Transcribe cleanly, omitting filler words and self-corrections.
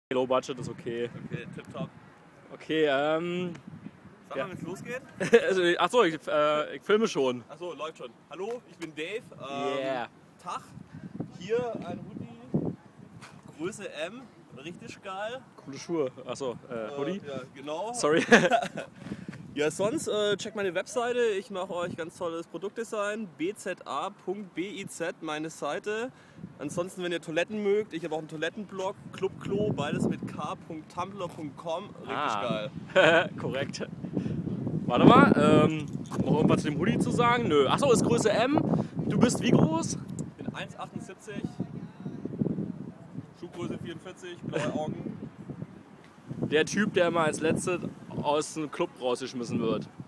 Low Budget ist okay. Okay, tipptopp. Okay, Sag ja. mal, wenn es losgeht. Also, achso, ich filme schon. Achso, läuft schon. Hallo, ich bin Dave. Yeah. Tag. Hier ein Hoodie. Größe M. Richtig geil. Coole Schuhe. Achso, Hoodie. Ja, genau. Sorry. Ja, sonst checkt meine Webseite. Ich mache euch ganz tolles Produktdesign. bza.biz, meine Seite. Ansonsten, wenn ihr Toiletten mögt, ich habe auch einen Toilettenblog, Clubklo, beides mit k.tumblr.com. Richtig geil. Korrekt. Warte mal, noch irgendwas zu dem Hoodie zu sagen? Nö. Achso, ist Größe M. Du bist wie groß? Ich bin 1,78. Schuhgröße 44, blaue Augen. Der Typ, der mal als Letztes aus dem Club rausgeschmissen wird.